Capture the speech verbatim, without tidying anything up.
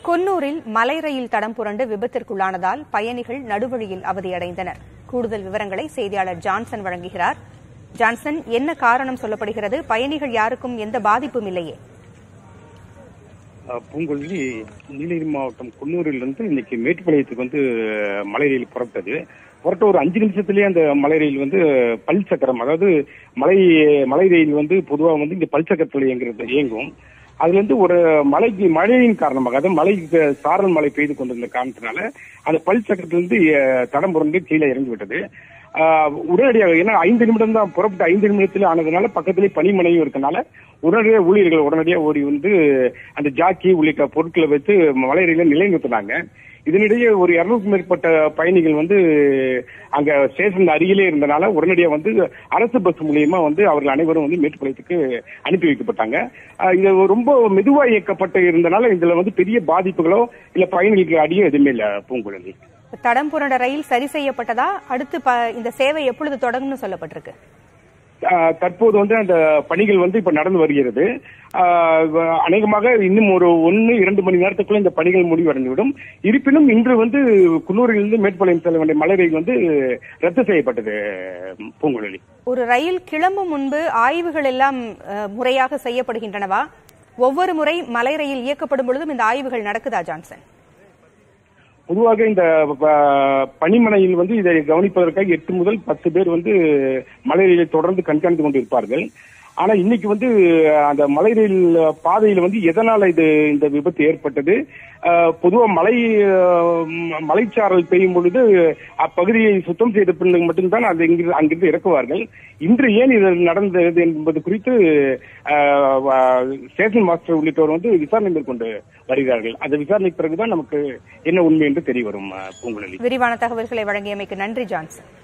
குன்னூரில் மலை ரயில் தடம் புரண்டு விபத்திற்குள்ளானதால் பயணிகள் நடுவழியில் அவதியடைந்தனர். கூடுதல் விவரங்களை செய்தியாளர் ஜான்சன் வழங்குகிறார். ஜான்சன், என்ன காரணம் சொல்லப்படுகிறது? பயணிகள் யாருக்கும் எந்த பாதிப்பும் இல்லையே? பூங்கொல்லி நீலகிரி மாவட்டம் குன்னூரிலிருந்து இன்னைக்கு மேட்டுப்பாளையத்துக்கு வந்து மலை ரயில் புறப்பட்டது. புறட்ட ஒரு அஞ்சு நிமிஷத்துலயே அந்த மலை ரயில் வந்து பல் சக்கரம், அதாவது மலை மலை ரயில் வந்து பொதுவாக வந்து இங்க பல் சக்கரத்தில் இயங்குறது இயங்கும். அதுல இருந்து ஒரு மழைக்கு மழையின் காரணமாக, அதாவது மழை சாரல் மழை பெய்து கொண்டிருந்த காரணத்தினால அந்த பல் சக்கரத்திலிருந்து தடம் புரண்டு கீழே இறங்கி விட்டது. உடனடியாக, ஏன்னா ஐந்து நிமிடம் தான் புறப்பட்டு ஐந்து நிமிடத்துல ஆனதுனால பக்கத்திலேயே பனிமனையும் இருக்கனால உடனடியாக ஊழியர்கள் உடனடியாக ஓடி வந்து அந்த ஜாக்கி உள்ளிட்ட பொருட்களை வைத்து மலை ரயில நிலைநிறுத்தினாங்க. இதனிடையே ஒரு இருநூறுக்கும் மேற்பட்ட பயணிகள் வந்து அங்க ஸ்டேஷன் அருகிலே இருந்தனால உடனடியாக வந்து அரசு பஸ் மூலியமா வந்து அவர்கள் அனைவரும் வந்து மேட்டுப்பாளையத்துக்கு அனுப்பி வைக்கப்பட்டாங்க. இது ரொம்ப மெதுவா இயக்கப்பட்டு இருந்தனால இதுல வந்து பெரிய பாதிப்புகளோ இல்ல பயணிகளுக்கு அடியோ எதுவுமே இல்ல. பூங்குழலி, தடம் புரண்ட ரயில் சரி செய்யப்பட்டதா? அடுத்து இந்த சேவை எப்பொழுது தொடங்கும்னு சொல்லப்பட்டிருக்கு? தற்போது வந்து அந்த பணிகள் வந்து இப்ப நடந்து வருகிறது. அநேகமாக இன்னும் ஒரு ஒன்னு இரண்டு மணி நேரத்துக்குள்ள இந்த பணிகள் முடிவடைந்துவிடும். இருப்பினும் இன்று வந்து குன்னூரிலிருந்து மேட்டுப்பாளையம் செல்ல வேண்டிய மலை ரயில் வந்து ரத்து செய்யப்பட்டது. பூங்குழலி, ஒரு ரயில் கிளம்பும் முன்பு ஆய்வுகள் எல்லாம் முறையாக செய்யப்படுகின்றனவா? ஒவ்வொரு முறை மலை ரயில் இயக்கப்படும் பொழுதும் இந்த ஆய்வுகள் நடக்குதா ஜான்சன்? பொதுவாக இந்த பனிமனையில் வந்து இதை கவனிப்பதற்காக எட்டு முதல் பத்து பேர் வந்து மலை ரயிலை தொடர்ந்து கண்காணித்துக் கொண்டிருப்பார்கள். ஆனா இன்னைக்கு வந்து அந்த மலை ரயில் பாதையில் வந்து எதனால இது இந்த விபத்து ஏற்பட்டது, பொதுவா மலை மலைச்சாரல் பெய்யும் பொழுது அப்பகுதியை சுத்தம் செய்த பின்னர் மட்டும்தான் அது அங்கிருந்து இறக்குவார்கள். இன்று ஏன் இது நடந்தது என்பது குறித்து ஸ்டேஷன் மாஸ்டர் உள்ளிட்டோர் வந்து விசாரணை மேற்கொண்டு வருகிறார்கள். அந்த விசாரணைக்கு பிறகுதான் நமக்கு என்ன உண்மை என்று தெரிய வரும். பூங்குழலி, விரிவான தகவல்களை வழங்கியமைக்கு நன்றி ஜான்சன்.